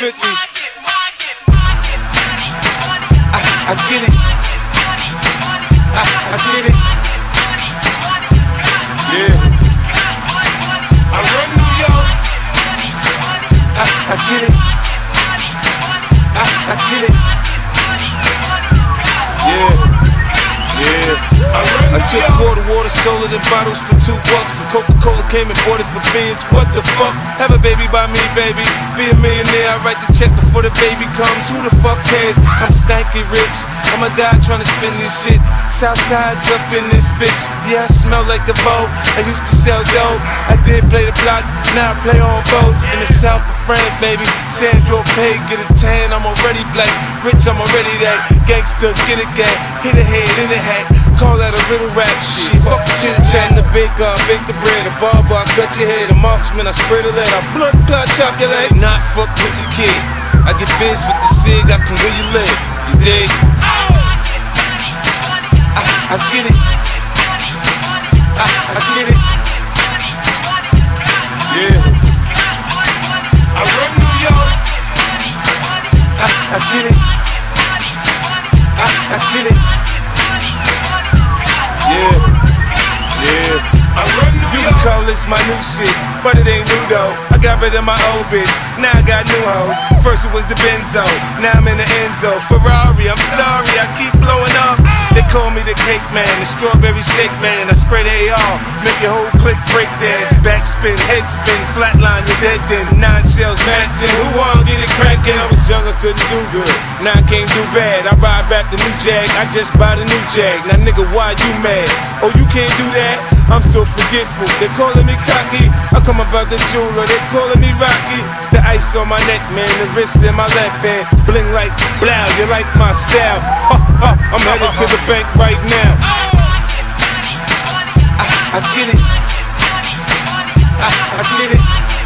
50. I get it. I get it. Yeah. I run New York. I get it. I get it. Yeah. I took quarter water, sold it in bottles for $2. The Coca-Cola came and bought it for beans. What the fuck? Have a baby by me, baby. Be a millionaire, I write the check before the baby comes. Who the fuck cares? I'm stanky rich. I'ma die trying to spend this shit. Southside's up in this bitch. Yeah, I smell like the boat. I used to sell dope. I did play the block, now I play on boats. In the south of France, baby. Sandro Pay, get a tan, I'm already black. Rich, I'm already that. Gangster, get a gang. Hit a head in the hat. Call that a little rap shit. Fuck the chit chat. The baker, I bake the bread. The barber, I cut your head. The marksman, I spray the lead. I blood clot, chop your leg. Not fuck with the kid. I get biz with the cig, I can where you live. You dig? I get it. I get it. Yeah. I run New York. I get it. I get it. Yeah. I run New York. You can call this my new shit, but it ain't new though. I got rid of my old bitch, now I got new hoes. First it was the Benzo, now I'm in the Enzo. Ferrari, I'm sorry, I keep blowing up. They call me the cake man, the strawberry shake man. I spray the AR, make your whole clique break dance. Backspin, head spin, flatline, you're dead then. 9 shells, matching. Who wanna get it crackin'? I was young, I couldn't do good. Now I can't do bad. I ride back the new Jag, I just bought a new Jag. Now nigga, why you mad? Oh, you can't do that? I'm so forgetful. They calling me cocky. I come about the jeweler, they calling me Rocky. It's the ice on my neck, man. The wrist in my left hand. Bling like blow, you like my style. I'm headed to the bank right now. I get it. I get it.